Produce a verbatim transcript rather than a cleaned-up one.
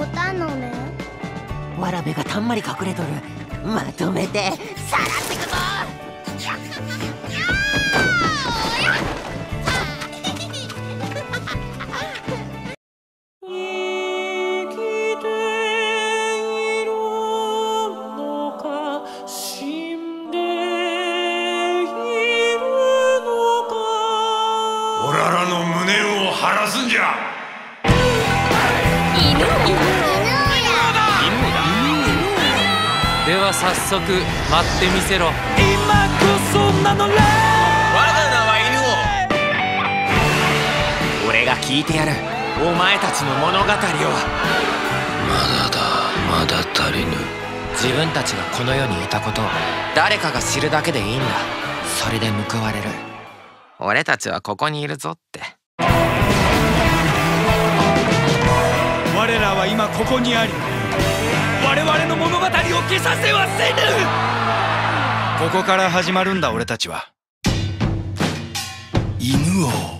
たのね。 わらべがたんまり隠れとる。まとめてさらってくぞ。 オラらの無念を晴らすんじゃ。 犬では早速待ってみせろ。 今こそ名乗れ。我が名は犬王。俺が聞いてやる、お前たちの物語を。 まだだ、まだ足りぬ。 自分たちがこの世にいたことを誰かが知るだけでいいんだ。それで報われる。俺たちはここにいるぞって。 我らは今ここにあり、我々の物語を消させはせぬ。ここから始まるんだ俺たちは。犬王。